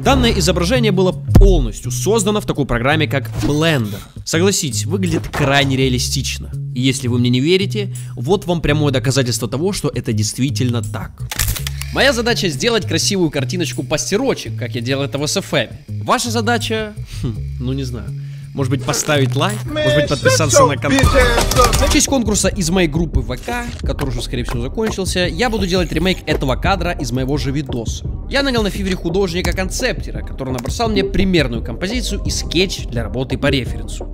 Данное изображение было полностью создано в такой программе, как Blender. Согласитесь, выглядит крайне реалистично. И если вы мне не верите, вот вам прямое доказательство того, что это действительно так. Моя задача сделать красивую картиночку пастерочек, как я делал это в SFM. Ваша задача, ну не знаю, может быть поставить лайк, может быть подписаться на канал. В честь конкурса из моей группы ВК, который уже скорее всего закончился, я буду делать ремейк этого кадра из моего же видоса. Я нанял на Fiverr художника-концептера, который набросал мне примерную композицию и скетч для работы по референсу.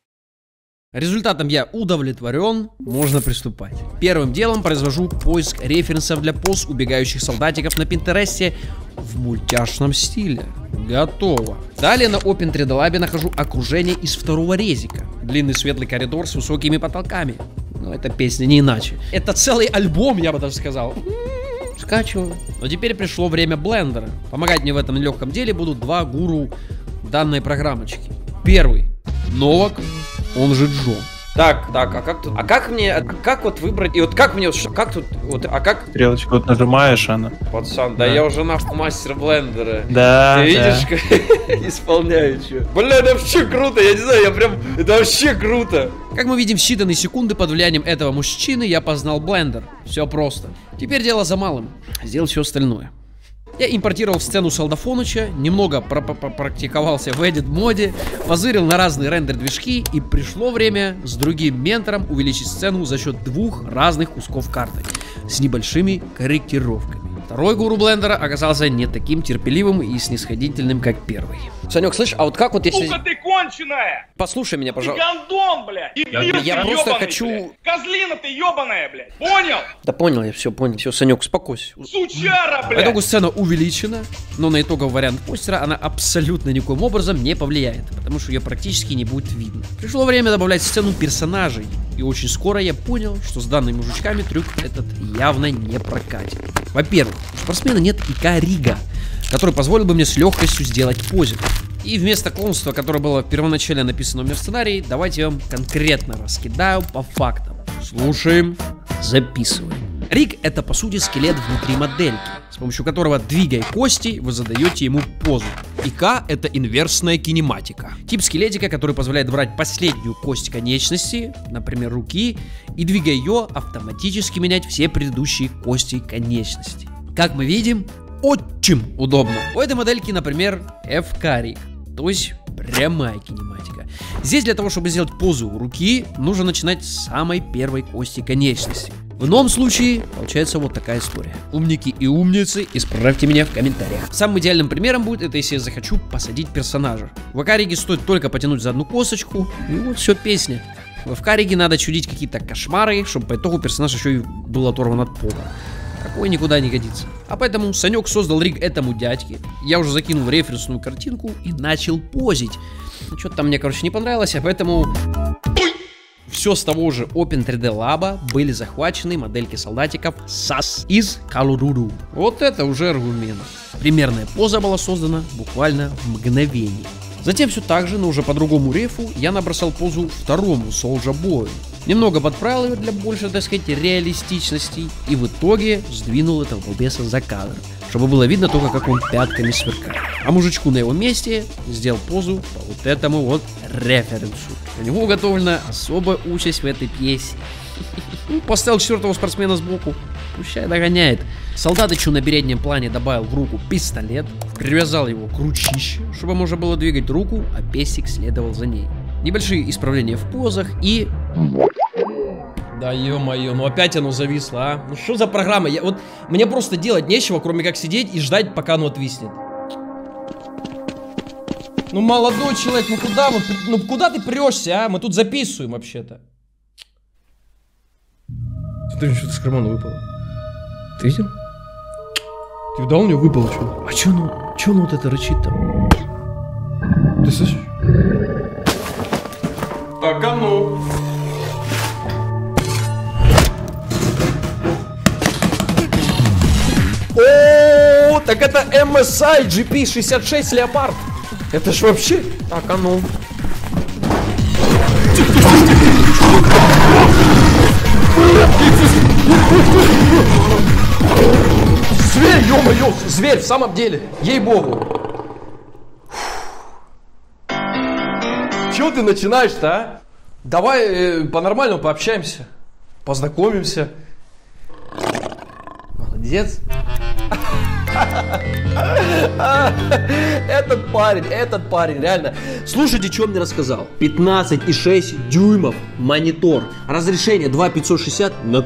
Результатом я удовлетворен, можно приступать. Первым делом произвожу поиск референсов для поз убегающих солдатиков на Пинтересте в мультяшном стиле. Готово. Далее на Open 3D Lab нахожу окружение из второго резика. Длинный светлый коридор с высокими потолками. Но эта песня не иначе. Это целый альбом, я бы даже сказал. Скачиваю. Но теперь пришло время блендера. Помогать мне в этом нелегком деле будут два гуру данной программочки. Первый Новак, он же Джо. Так, а как тут? А как вот выбрать? И вот как мне, как тут, вот, а как? Стрелочку вот нажимаешь, она. Пацан, да я уже нахуй мастер блендера. Да. Ты видишь, как исполняю что? Бля, это вообще круто, я не знаю, я прям, это вообще круто. Как мы видим, в считанные секунды под влиянием этого мужчины я познал блендер. Все просто. Теперь дело за малым. Сделать все остальное. Я импортировал сцену Солдафоныча, немного практиковался в Edit моде, позырил на разные рендер-движки, и пришло время с другим ментором увеличить сцену за счет двух разных кусков карты с небольшими корректировками. Второй гуру блендера оказался не таким терпеливым и снисходительным, как первый. Санек, слышь, а вот как вот если... Сука, ты конченая! Послушай меня, пожалуйста. Ты гондон, блядь! Я просто хочу... Блядь. Козлина ты ебаная, блядь! Понял? Да понял, я все понял. Все, Санек, успокойся. Сучара, блядь! По итогу сцена увеличена, но на итоговый вариант постера она абсолютно никоим образом не повлияет, потому что ее практически не будет видно. Пришло время добавлять в сцену персонажей, и очень скоро я понял, что с данными мужичками трюк этот явно не прокатит. Во-первых, у спортсмена нет икарига, который позволил бы мне с легкостью сделать позик. И вместо клоунства, которое было первоначально написано в сценарии, давайте я вам конкретно раскидаю по фактам. Слушаем, записываем. Риг — это по сути скелет внутри модельки, с помощью которого, двигая кости, вы задаете ему позу. ИК — это инверсная кинематика. Тип скелетика, который позволяет брать последнюю кость конечности, например, руки, и двигая ее, автоматически менять все предыдущие кости конечности. Как мы видим, очень удобно. У этой модельки, например, FK-риг, то есть прямая кинематика. Здесь для того, чтобы сделать позу руки, нужно начинать с самой первой кости конечности. В ином случае получается вот такая история. Умники и умницы, исправьте меня в комментариях. Самым идеальным примером будет это, если я захочу посадить персонажа. В АК-риге стоит только потянуть за одну косточку, и вот все, песня. В АК-риге надо чудить какие-то кошмары, чтобы по итогу персонаж еще и был оторван от пола. Такой никуда не годится. А поэтому Санек создал риг этому дядьке. Я уже закинул референсную картинку и начал позить. Ну, что-то там мне, короче, не понравилось, а поэтому... Все с того же Open 3D Lab были захвачены модельки солдатиков SAS из Калуруру. Вот это уже аргумент. Примерная поза была создана буквально в мгновение. Затем все так же, но уже по другому рефу, я набросал позу второму Soulja Boy. Немного подправил ее для большей, так сказать, реалистичности, и в итоге сдвинул этого балбеса за кадр, чтобы было видно только, как он пятками сверкает. А мужичку на его месте сделал позу по вот этому вот референсу. У него уготовлена особая участь в этой пьесе. Поставил четвертого спортсмена сбоку, пущай догоняет. Солдатычу на переднем плане добавил в руку пистолет, привязал его к ручище, чтобы можно было двигать руку, а песик следовал за ней. Небольшие исправления в позах и... Да ё-моё, ну опять оно зависло, а? Ну что за программа? Вот мне просто делать нечего, кроме как сидеть и ждать, пока оно отвиснет. Ну молодой человек, ну куда вот, ну куда ты прешься, а? Мы тут записываем вообще-то. Смотри, что-то с кармана выпало. Ты видел? Ты видал, у него выпало что? А чё оно вот это рычит там? Ты слышишь? Так, а ну. О, так это MSI GP66 Leopard. Это ж вообще... Так, а ну. Зверь, ё-моё, зверь, в самом деле, ей-богу. чего ты начинаешь-то, а? Давай по-нормальному пообщаемся. Познакомимся. Молодец. Этот парень, реально. Слушайте, что он мне рассказал. 15,6 дюймов монитор. Разрешение 2560 на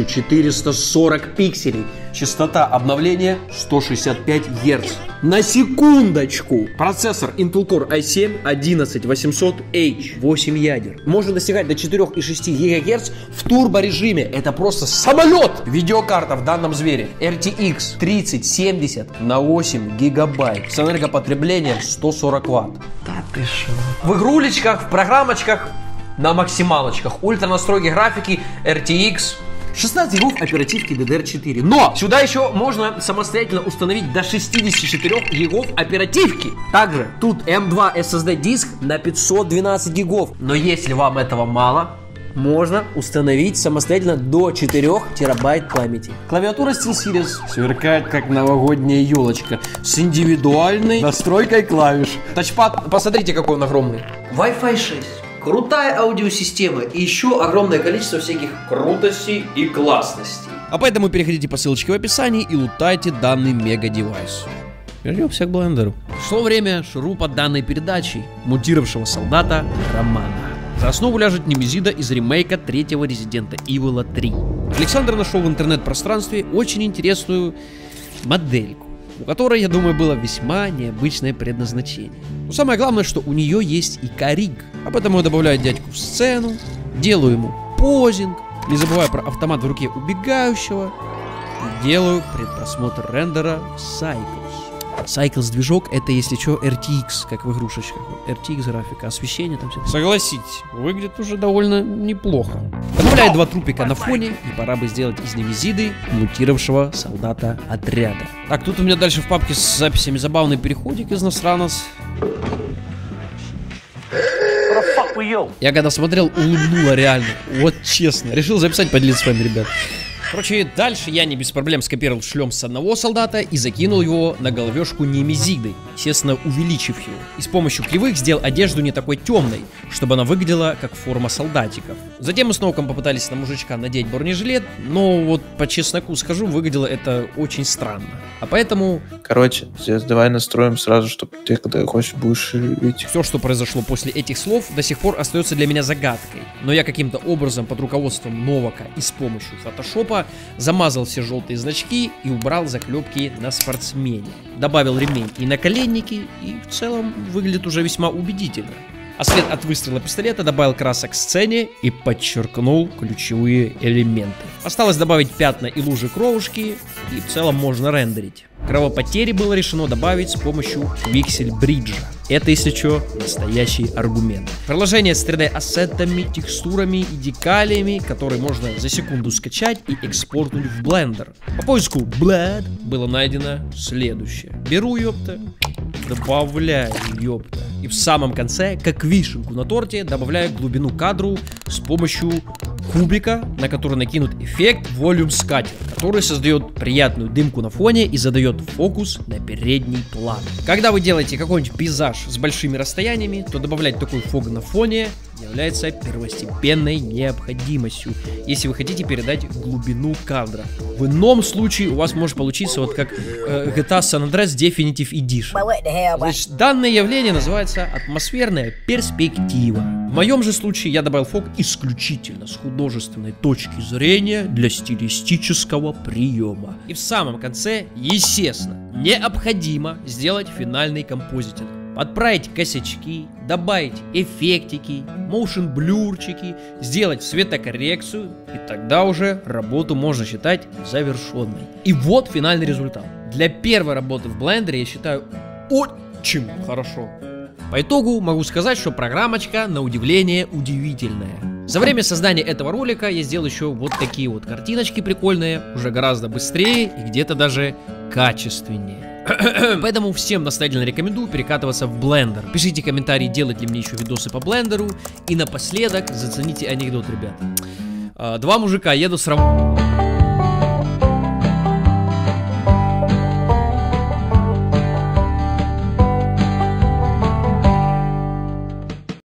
1440 пикселей. Частота обновления 165 Гц. На секундочку. Процессор Intel Core i7 11800H. 8 ядер. Можно достигать до 4,6 ГГц в турборежиме. Это просто самолет. Видеокарта в данном звере RTX 3070 на 8 гигабайт. С энергопотреблением 140 ватт. Да ты шо? В игрулечках, в программочках, на максималочках. Ультра настройки графики RTX. 16 гигов оперативки DDR4. Но сюда еще можно самостоятельно установить до 64 гигов оперативки. Также тут M2 SSD диск на 512 гигов. Но если вам этого мало, можно установить самостоятельно до 4 терабайт памяти. Клавиатура SteelSeries сверкает как новогодняя елочка с индивидуальной настройкой клавиш. Тачпад, посмотрите, какой он огромный. Wi-Fi 6. Крутая аудиосистема и еще огромное количество всяких крутостей и классностей. А поэтому переходите по ссылочке в описании и лутайте данный мега-девайс. Вернемся к блендеру. Шло время шурупа данной передачи, мутировавшего солдата Романа. За основу ляжет Немезида из ремейка третьего Resident Evil 3. Александр нашел в интернет-пространстве очень интересную модельку, у которой, я думаю, было весьма необычное предназначение. Но самое главное, что у нее есть и кориг. А поэтому я добавляю дядьку в сцену, делаю ему позинг, не забывая про автомат в руке убегающего, и делаю предпросмотр рендера Cycles. Cycles движок — это, если что, RTX, как в игрушечках. RTX графика, освещение там все. Согласитесь, выглядит уже довольно неплохо. Добавляю 2 трупика на фоне, и пора бы сделать из Немезиды мутировавшего солдата отряда. Так, тут у меня дальше в папке с записями забавный переходик из Ностранос. Я когда смотрел, улыбнула реально. Вот честно. Решил записать, поделиться с вами, ребят. Короче, дальше я не без проблем скопировал шлем с одного солдата и закинул его на головешку Немезиды, естественно, увеличив его. И с помощью кривых сделал одежду не такой темной, чтобы она выглядела как форма солдатиков. Затем мы с Ноуком попытались на мужичка надеть бронежилет, но вот по чесноку скажу, выглядело это очень странно. А поэтому... Короче, здесь давай настроим сразу, чтобы ты, когда хочешь, будешь видеть. Все, что произошло после этих слов, до сих пор остается для меня загадкой. Но я каким-то образом под руководством Новака и с помощью фотошопа замазал все желтые значки и убрал заклепки на спортсмене. Добавил ремень и наколенники, и в целом выглядит уже весьма убедительно. А след от выстрела пистолета добавил красок к сцене и подчеркнул ключевые элементы. Осталось добавить пятна и лужи кровушки, и в целом можно рендерить. Кровопотери было решено добавить с помощью пиксель-бриджа. Это, если что, настоящий аргумент. Приложение с 3D-ассетами, текстурами и декалиями, которые можно за секунду скачать и экспортнуть в Blender. По поиску Blood было найдено следующее. Беру, ёпта, добавляю, ёпта. И в самом конце, как вишенку на торте, добавляю глубину кадру с помощью кубика, на который накинут эффект Volume Scatter, который создает приятную дымку на фоне и задает фокус на передний план. Когда вы делаете какой-нибудь пейзаж с большими расстояниями, то добавлять такой фог на фоне является первостепенной необходимостью, если вы хотите передать глубину кадра. В ином случае у вас может получиться вот как GTA San Andreas Definitive Edition. Значит, данное явление называется атмосферная перспектива. В моем же случае я добавил фог исключительно с художественной точки зрения для стилистического приема. И в самом конце, естественно, необходимо сделать финальный композитинг. Подправить косячки, добавить эффектики, моушен блюрчики, сделать светокоррекцию, и тогда уже работу можно считать завершенной. И вот финальный результат. Для первой работы в блендере я считаю очень хорошо. По итогу могу сказать, что программочка на удивление удивительная. За время создания этого ролика я сделал еще вот такие вот картиночки прикольные, уже гораздо быстрее и где-то даже качественнее. Поэтому всем настоятельно рекомендую перекатываться в Blender. Пишите комментарии, делать ли мне еще видосы по блендеру. И напоследок зацените анекдот, ребята. Два мужика едут с работы.